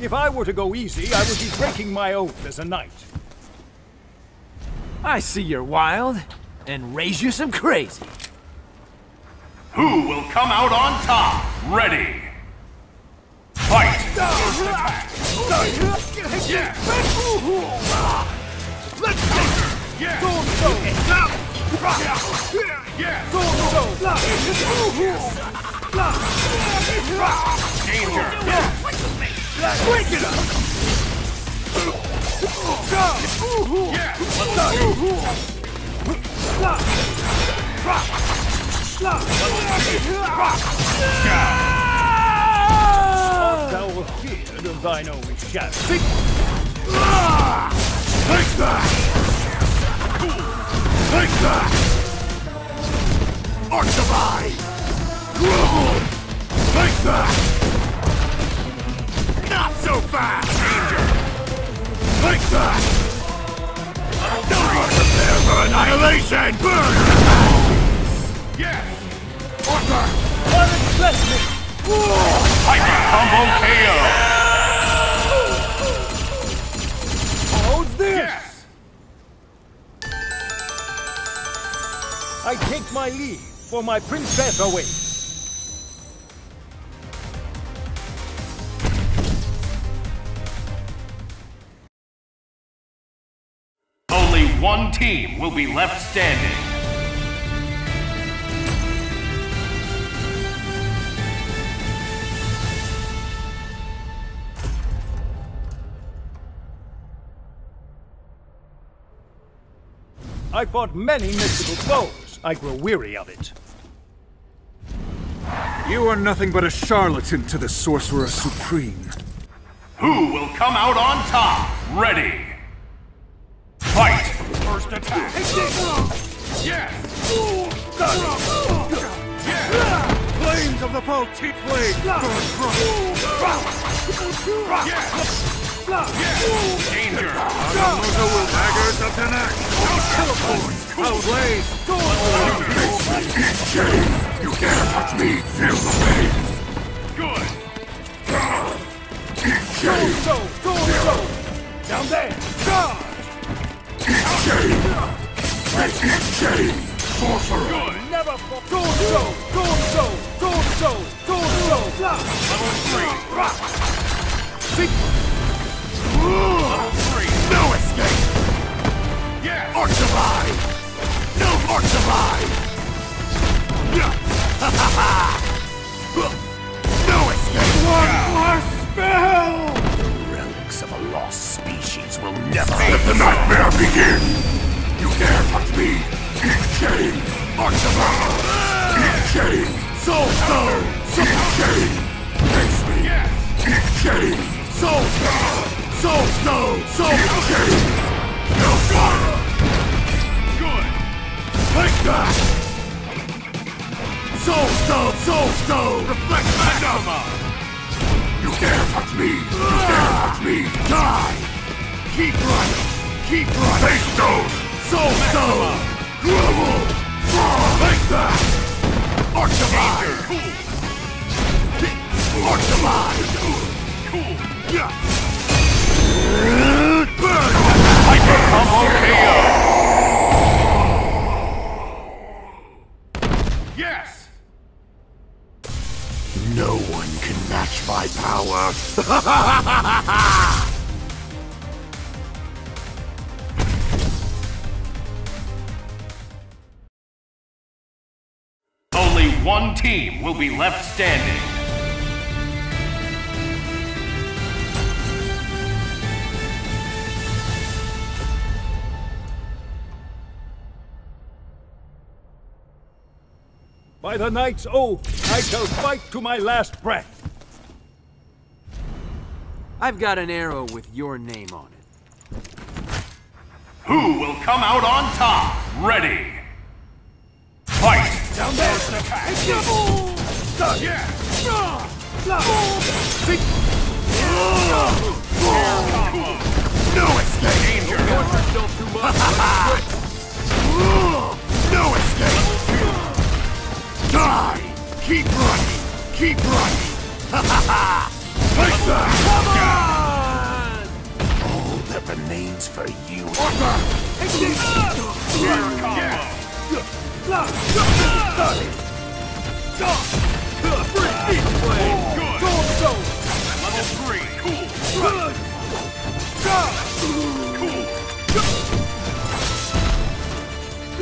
If I were to go easy, I would be breaking my oath as a knight. I see you're wild, and raise you some crazy. Who will come out on top? Ready! Fight! First attack! Yeah! Let's take her! Yeah! Yeah! Danger! Break it up! Yeah! Thou afeared of thine own shadow. Take that! Take that! Archivai! Grovel! Take that! Not so fast! Danger! Take that! No more prepare for annihilation! Burn! Yes! Order! Unexpected! Hyper Combo KO! How's this? Yes! I take my leave, for my princess awaits. Only one team will be left standing. I fought many mystical foes. I grow weary of it. You are nothing but a charlatan to the Sorcerer Supreme. Who will come out on top? Ready! Fight! First attack! Yes! Yeah! Flames of the Volteep Blade burn bright! Yes! Danger! Agamusa will daggers of Tanak! Teleport! Outlays! You dare touch me! Feel the pain! Good! Go! Down there! Charge! Sorcerer! Good! Never fall! Go! Level 3! No escape! Yes! Archivai! No Archivai! No escape! One more spell! The relics of a lost species will never let the nightmare begin! You dare touch me! Eat shame! Archivai! Eat shame! Soul Stone! Eat shame! Face me! Eat shame! Soul Stone! Soul Stone! Soul Stone! No fire! Good! Take that! Soul Stone! Soul Stone! Reflect Magma! You dare touch me! You dare touch me! Die! Keep running! Keep running! Face Stone! Soul Stone! Grovel! Take that! Archivai! Archivai! Cool! Yeah! Hyper Combo KO! Yes! No one can match my power! Only one team will be left standing. By the knight's oath, I shall fight to my last breath. I've got an arrow with your name on it. Who will come out on top? Ready! Fight! Down there! First attack! Yeah! No escape! Danger! No escape! Die! Keep running! Keep running! Ha ha ha! Take that!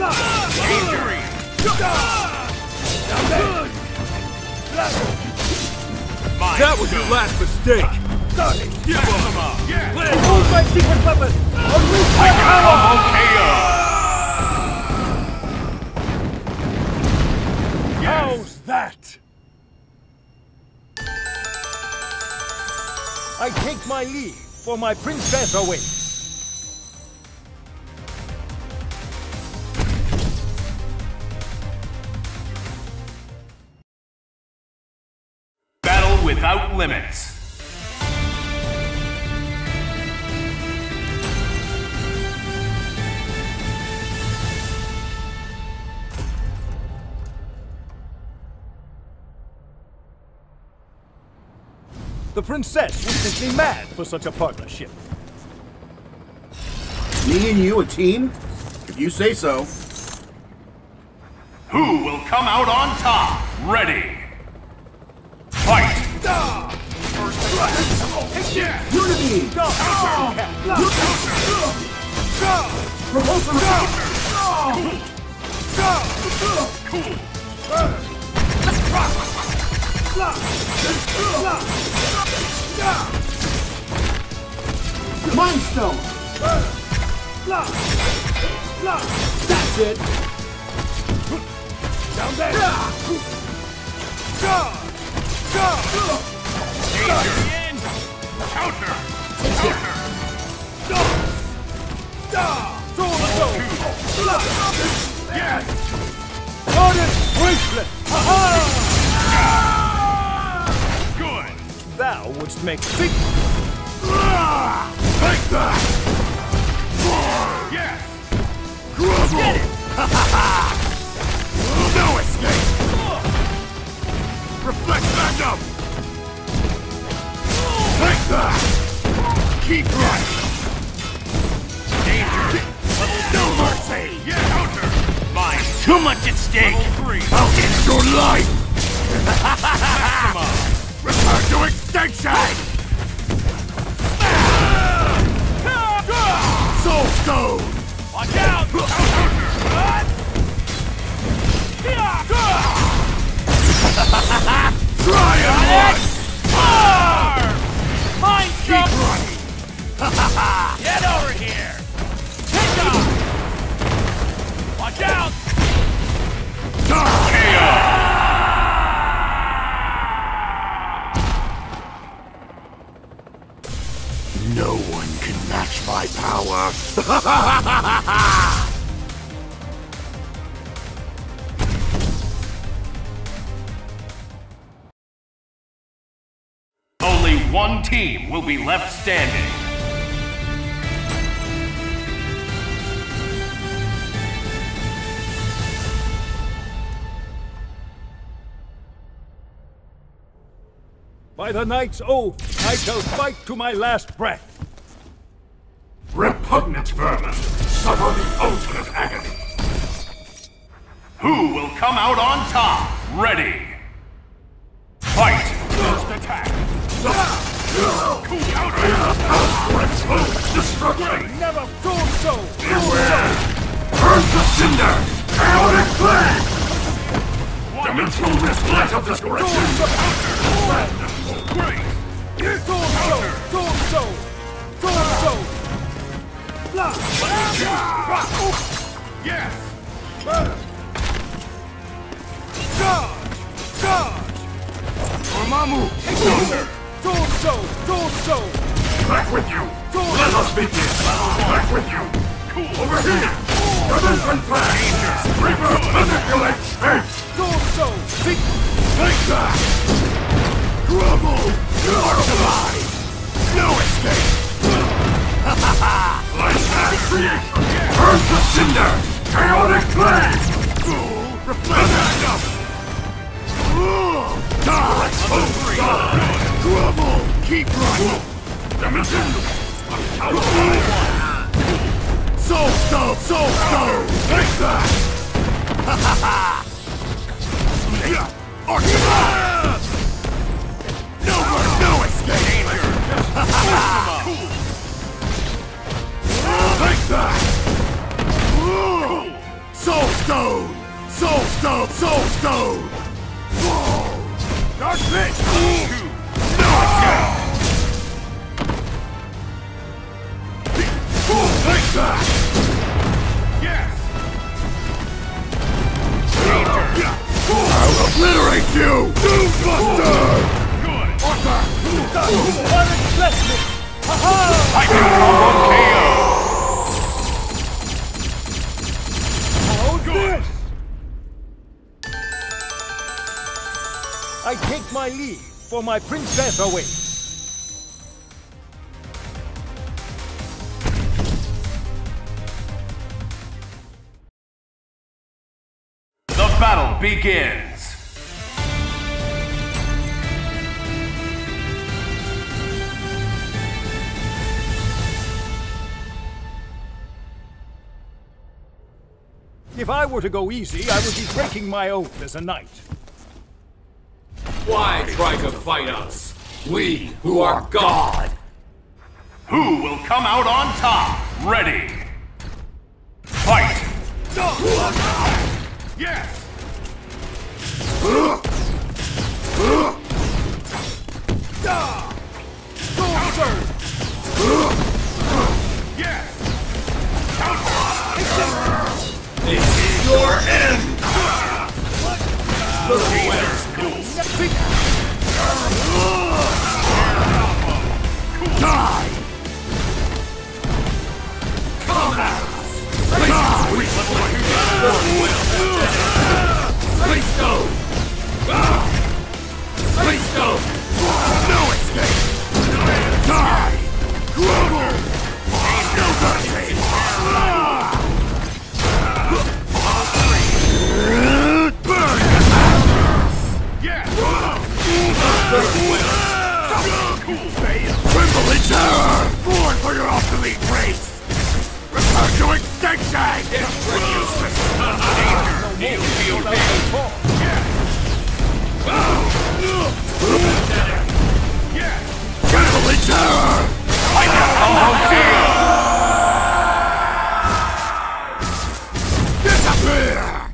That was your last mistake! Use my secret weapon! Unleash my power! How's that? I take my leave, for my princess awaits. Battle without limits. The princess was simply mad for such a partnership. Me and you a team? If you say so. Who will come out on top? Ready. Fight! Unity! Repulsor! Mind Stone! That's it! Down there! Counter! Yes! Goddess bracelet! Good! Thou wouldst make big... Take that! Yes! Get it! No escape! Reflect back up! Take that! Keep right! Danger! No mercy! Yeah, counter! Mine! Too much at stake! Level 3! I'll end your life! Maxima! Return to extinction! Soul Stone! Watch out! Counter! Try and run! Mind Keep jump! running! Get over here! Take off! Watch out! No one can match my power! Only one team will be left standing. By the Knight's Oath, I shall fight to my last breath. Repugnant vermin! Suffer the ultimate agony! Who will come out on top? Ready. Fight! First attack! Destruction! Never told so! Beware! Burn the cinder! Chaotic flame! Dimensional rift light of destruction! Great! Yes! Dormammu! Back with you! Let us begin! Back with you! Over here! Dimension flash! Reaper manipulate space! Take that! Trouble! You are alive! No escape! Light path creation! Burn the cinder! Chaotic flame! Reflect up! Die! Trouble! Keep running! Dimension! Soul Stone! Soul Stone! Take that! No escape! Take that! Soul Soul Stone! Soul Stone! Soul Stone! Whoa! Dark Pit! Knockout! Take that! Yes! Danger! I'll obliterate you! Doombuster! Good! I can combo KO! Good! I take my leave, for my princess awaits. The battle begins! If I were to go easy, I would be breaking my oath as a knight. Why try to fight us? We who are God! Who will come out on top? Ready! Fight! Yes! Yes! This is your end! Die! Come at us! Please go! Please go! No escape! Die! Grovel! No mercy! Burn! Yes! Tremble in terror! Born for your obsolete race! Return to extinction! Useless! Danger! You feel pain! Yes! Tremble in terror! I can combo KO! Disappear!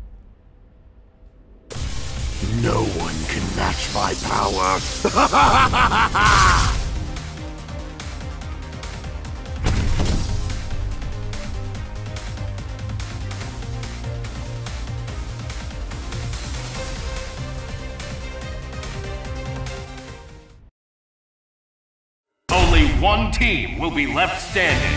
No one can match my power! Only one team will be left standing.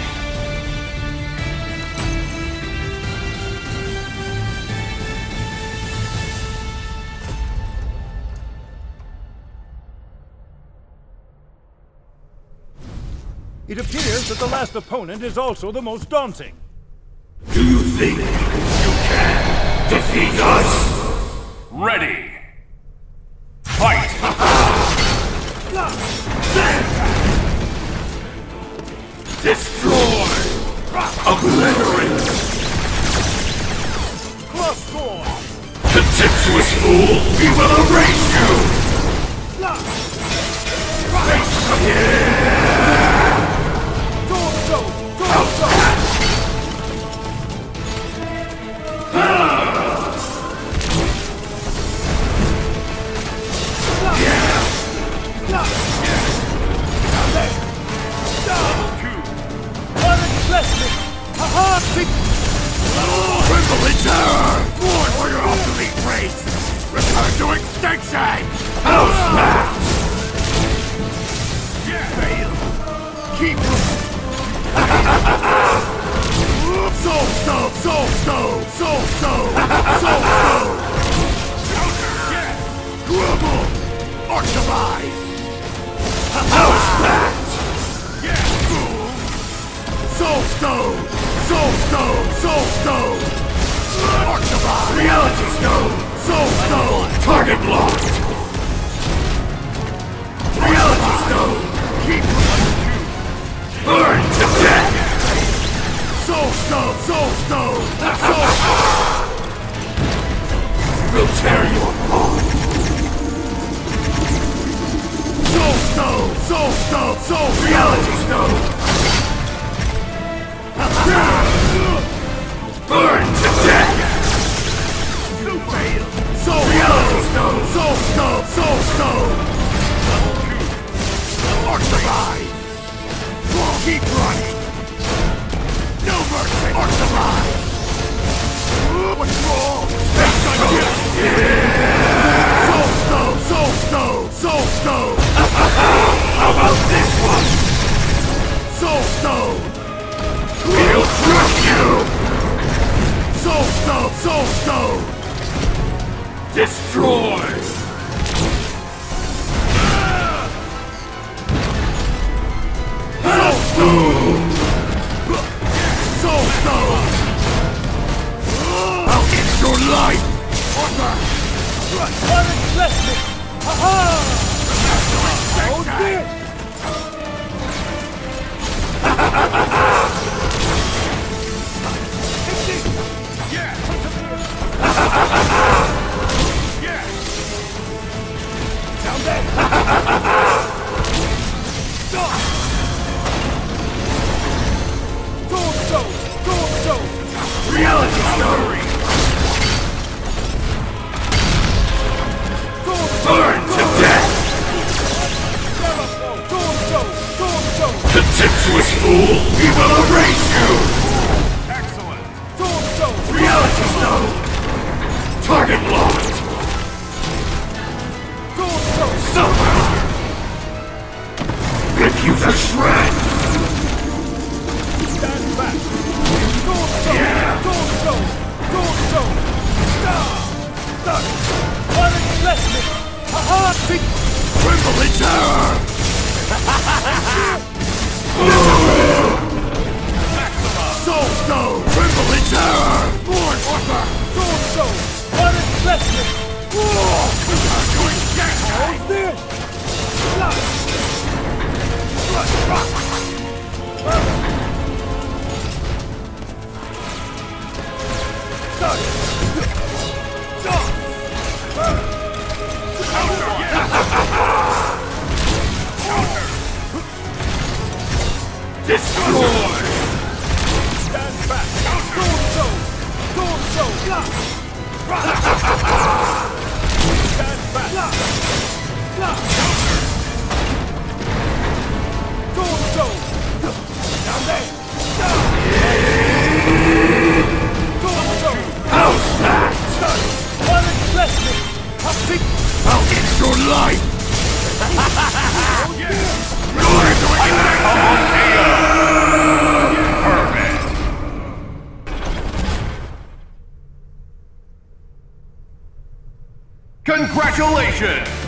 It appears that the last opponent is also the most daunting. Do you think you can defeat us? Ready! Fight! Destroy! Obliterate! Crosscore! Contemptuous fool! We will erase you! Tremble in terror! Born for your obsolete race! Return to extinction! House Smash! Fail! Keep Soul Stone! Soul Stone! Soul Stone! Soul Stone! Grumble! Archivise! House Smash! Soul Stone! Soul Stone! Soul Stone! Archivise! Reality Stone! Soul Stone! Target locked! Reality Stone! Keep burn to death! Soul Stone! Soul Stone! Soul Stone! We'll tear you apart! Soul Stone! Soul Stone! Soul Reality Stone! Burn to death! what's wrong! Soul Stone! Soul Stone! Soul Stone! How about this one? Soul Stone! We'll crush you! Soul Stone! Soul Stone! Destroy! Soul Stone! Soul Stone! I'll get your life! Unexpected! Ha-ha! Oh, dear! Down there! Go! Reality Stone! Burn to death! Contemptuous fool! We will erase you! Excellent. Reality Stone! Target locked! Suffer! Rip you to shreds! Stand back! Yeah! Unexpected! Ha-ha! Tremble in terror! Soul Stone! Tremble in terror! Born Orpha! Unexpected! Doing This! Destroy! Stand back! Stand back! Down there! House that! Unexpected! I'll get your life! Congratulations!